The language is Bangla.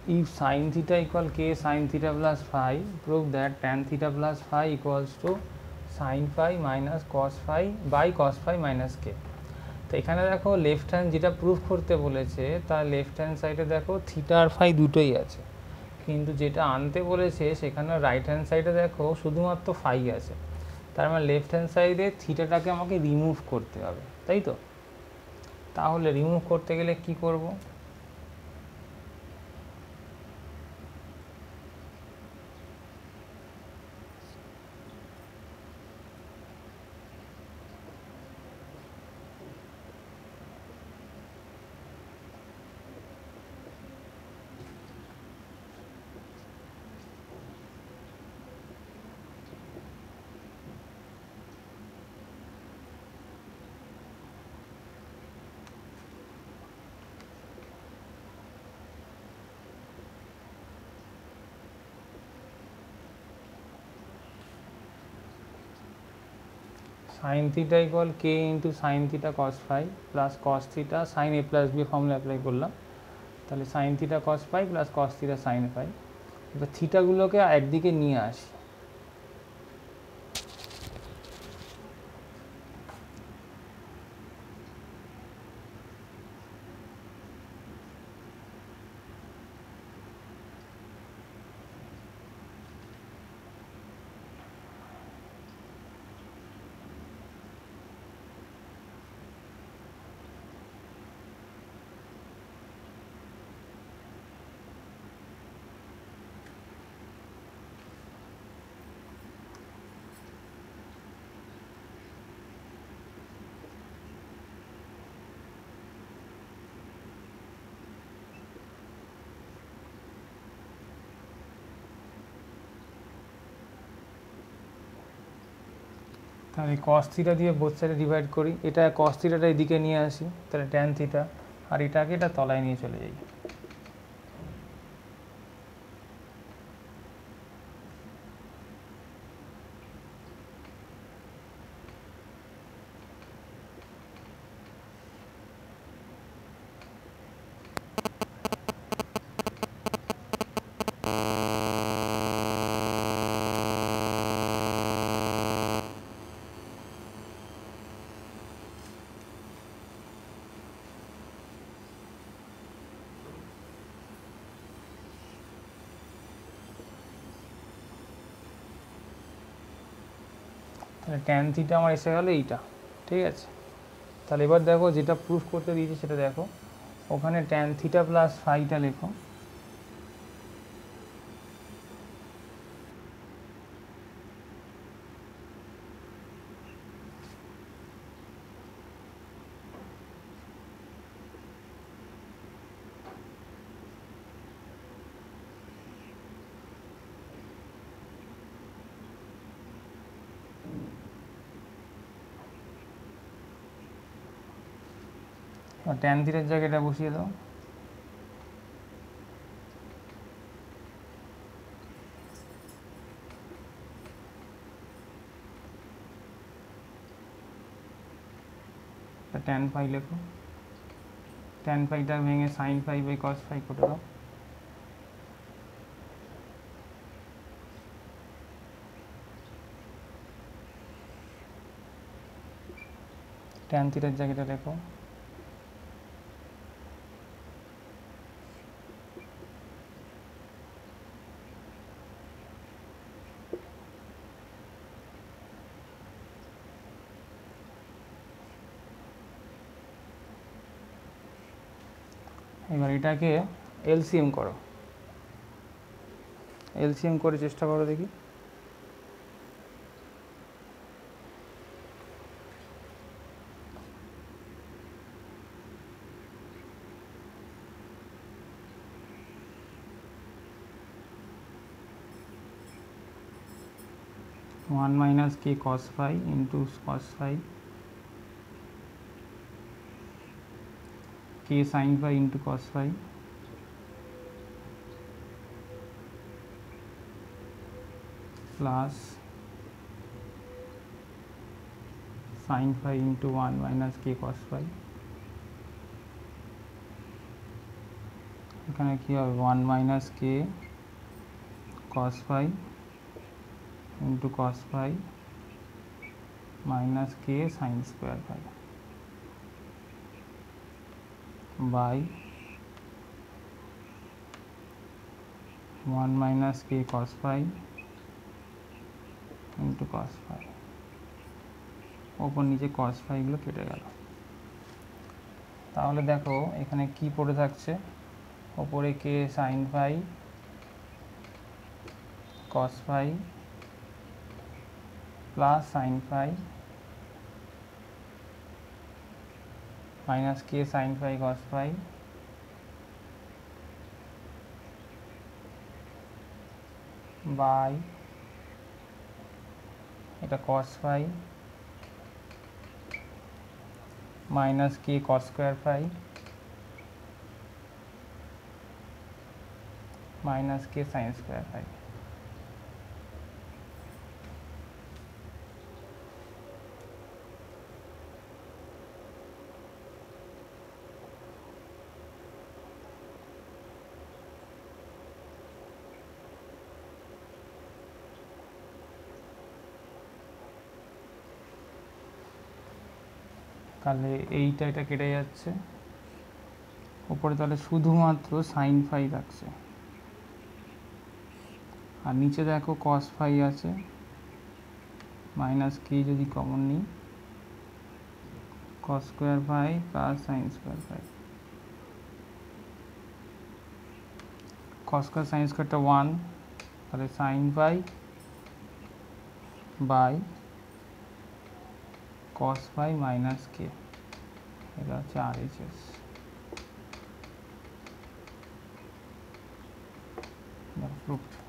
If sin theta equal k sin theta plus phi, prove that tan theta plus phi equals to sin phi minus cos phi by cos phi minus k. তো এখানে দেখো লেফট হ্যান্ড যেটা প্রুফ করতে বলেছে তার লেফট হ্যান্ড সাইডে দেখো থিটা আর ফাই দুটোই আছে, কিন্তু যেটা আনতে বলেছে সেখানে রাইট হ্যান্ড সাইডে দেখো শুধুমাত্র ফাই আছে। তার মানে লেফট হ্যান্ড সাইডে থিটাটাকে আমাকে রিমুভ করতে হবে, তাই তো? তাহলে রিমুভ করতে গেলে কি করব? Sine theta equal K into sine theta cos phi plus cos theta sine A plus B formula apply করলাম। তাহলে sine theta cos phi plus cos theta sine phi. এবার থিটাগুলোকে একদিকে নিয়ে আসি। তাহলে কস থিটা দিয়ে বোথ সাইডে ডিভাইড করি, এটা কস থিটাটা এদিকে নিয়ে আসি, তাহলে ট্যান থিটা, আর এটাকে এটা তলায় নিয়ে চলে যাই। তাহলে ট্যান থিটা আমার এসে গেলো এইটা, ঠিক আছে? তাহলে এবার দেখো যেটা প্রুফ করতে দিয়েছি সেটা দেখো, ওখানে ট্যান থিটা প্লাস ফাইটা লেখো, আর ট্যান থিটার জায়গায় এটা বসিয়ে দাও। ট্যান ফাই লেখো, ট্যান ফাইটা ভেঙে sine phi by cos phi করে দাও। ট্যান থিটার জায়গাটা লেখো, এবার এটাকে এলসিএম করো, এলসিএম করে চেষ্টা করো দেখি। One minus K cos phi into cos phi K sine phi into cos phi plus sine phi into one minus K cos phi এখানে কি হবে 1 minus K cos phi into cos phi minus K sine square phi by 1 minus K cos phi into cos phi, ওপর নিচে কস ফাইগুলো কেটে গেল। তাহলে দেখো এখানে কি পড়ে থাকছে, ওপরে K sine phi cos phi plus sine phi minus K sine phi cos phi by এটা cos phi minus K cos square phi minus K sine square phi. তাহলে এইটা এটা কেটে যাচ্ছে, উপরে তাহলে শুধুমাত্র সাইন ফাই থাকছে, আর নিচে দেখো কস ফাই আছে, মাইনাস কে যদি কমন নিই cos square phi plus sine square phi, cos square sine স্কোয়ারটা 1, তাহলে sine phi by cos phi minus K, এটা হচ্ছে RHS। প্রুফড।